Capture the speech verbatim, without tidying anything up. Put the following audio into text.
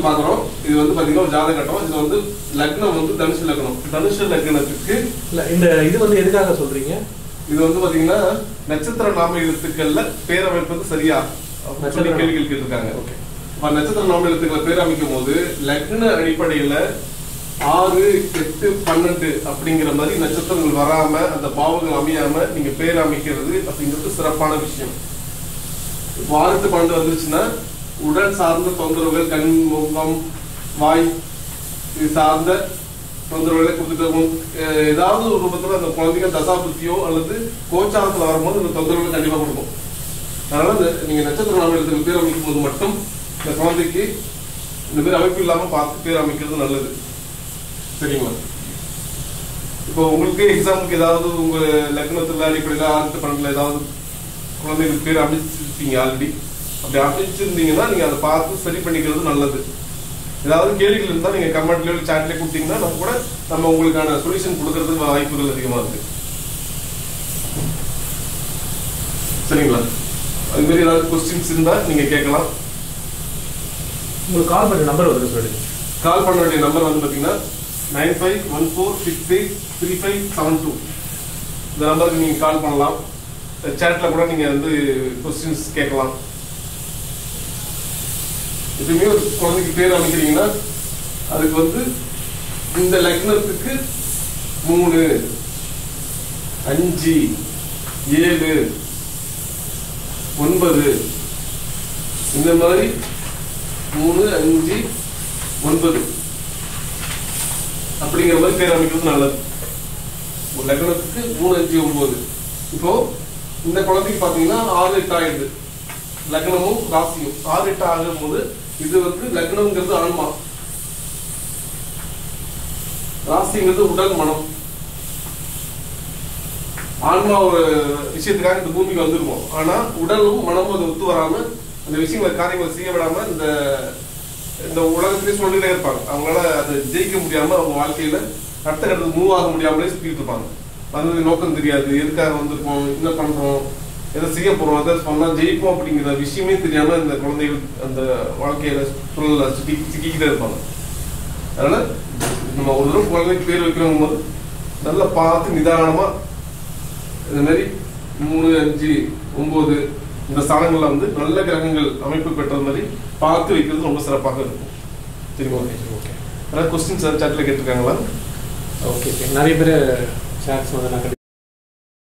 பாக்குறோம். இது வந்து பாத்தீங்கன்னா ஒரு ஜாதக கட்டம். இது வந்து லக்னம் வந்து தனுஷ லக்னம். தனுஷ லக்னத்துக்கு இந்த இது வந்து எதுக்காக சொல்றீங்க? இது வந்து பாத்தீங்கன்னா நட்சத்திர நாம எழுத்துக்கள்ல பேர் அமைப்பது சரியா சொல்லி கேள்விகள் கேட்டிருக்காங்க. ஓகே. நட்சத்திர நாம எழுத்துக்களை பேர் அமைக்கும் போது லக்ன அடிப்படையில ஆறு எட்டு பன்னெண்டு அப்படிங்கிற மாதிரி நட்சத்திரங்கள் வராம அந்த பாவங்கள் அமையாம நீங்க பேர் அமைக்கிறது அப்படிங்கிறது சிறப்பான விஷயம். இப்போ ஆறு எட்டு பன்னெண்டு வந்துருச்சுன்னா உடல் சார்ந்த தொந்தரவுகள், கண், முகம், வாய் இது சார்ந்த தொந்தரவுகளை கொடுத்துட்டு ஏதாவது ஒரு ரூபத்துல அந்த குழந்தைங்க தசாபுத்தியோ அல்லது கோச்சாரத்துல வரும்போது இந்த தொந்தரவுகள் கண்டிப்பா கொடுக்கும். அதனால நீங்க நட்சத்திர நாம எழுத்துக்கள் பேர் அமைக்கும் போது மட்டும் இந்த குழந்தைக்கு இந்த மாதிரி அமைப்பு இல்லாம பார்த்து பேர் அமைக்கிறது நல்லது. சரிங்களா? இப்போ உங்களுக்கு எக்ஸாம்பிளுக்கு ஏதாவது உங்க லக்னத்துல அடிப்படையில ஆறு பன்னெண்டுல ஏதாவது குழந்தைகளுக்கு பேர் அமைச்சிருப்பீங்க ஆல்ரெடி. அப்படி அமைச்சிருந்தீங்கன்னா நீங்க அதை பார்த்து சரி பண்ணிக்கிறது நல்லது. ஏதாவது கேள்விகள் இருந்தா நீங்க கமெண்ட்லயோ சாட்லயோ கொடுத்தீங்கன்னா நம்ம கூட நம்ம உங்களுக்கான சொல்யூஷன் கொடுக்கறதுக்கு வாய்ப்புகள் அதிகமா இருக்கு. சரிங்களா? அது மாதிரி ஏதாவது கொஸ்டின்ஸ் இருந்தா நீங்க கேட்கலாம். உங்களுக்கு கால் பண்ண நம்பர் வந்து சொல்லுங்க. கால் பண்ண வேண்டிய நம்பர் வந்து பாத்தீங்கன்னா nine five one four six eight three five seven two. இந்த நம்பருக்கு நீங்க கால் பண்ணலாம். சாட்ல கூட நீங்க வந்து கொஸ்டின்ஸ் கேட்கலாம். எப்பயுமே ஒரு குழந்தைக்கு பேர் அமைக்கிறீங்கன்னா அதுக்கு வந்து இந்த லக்னத்துக்கு மூணு அஞ்சு ஏழு ஒன்பது இந்த மாதிரி மூணு அஞ்சு ஒன்பது அப்படிங்கிற மாதிரி பேர் அமைக்கிறது நல்லது. ஒரு லக்னத்துக்கு மூணு அஞ்சு ஒன்பது. இப்போ இந்த குழந்தைக்கு பாத்தீங்கன்னா ஆறு எட்டு ஆயிடுது. லக்னமும் ராசியும் ஆறு எட்டு ஆகும் போது இது வந்து லக்னம்ங்கிறது ஆன்மா, ராசிங்கிறது உடல் மனம். ஆன்மா ஒரு விஷயத்துக்காக இந்த பூமிக்கு வந்திருக்கும். ஆனா உடலும் மனமும் அதை ஒத்து வராம அந்த விஷயங்களை காரியங்களை செய்ய விடாம இந்த இந்த உலகத்திலே சொல்லிட்டே இருப்பாங்க. அவங்களால அதை ஜெயிக்க முடியாம அவங்க வாழ்க்கையில அடுத்த கட்டத்துக்கு மூவ் ஆக முடியாமலே சுத்திட்டு இருப்பாங்க. வந்தது நோக்கம் தெரியாது, எதுக்காக வந்திருக்கோம், என்ன பண்றோம், எதை செய்ய போறோம், எதை சொன்னா ஜெயிப்போம் அப்படிங்கிற விஷயமே தெரியாம இந்த குழந்தைகள் அந்த வாழ்க்கையில சூழல சுத்தி சிக்கிக்கிட்டே இருப்பாங்க. அதனால நம்ம ஒரு தடவை குழந்தைக்கு பேர் வைக்கிறோம் போது நல்லா பார்த்து நிதானமா இந்த மாதிரி மூணு அஞ்சு ஒன்பது இந்த ஸ்தானங்கள்ல வந்து நல்ல கிரகங்கள் அமைப்பு பெற்றது மாதிரி பார்த்து வைக்கிறது ரொம்ப சிறப்பாக இருக்கும். சரிங்களா? ஓகே. அதாவது கொஸ்டின்ஸ் சாட்ல கேட்டிருக்காங்களா? ஓகே. நிறைய பேர் சாட்ஸ் வந்து நான்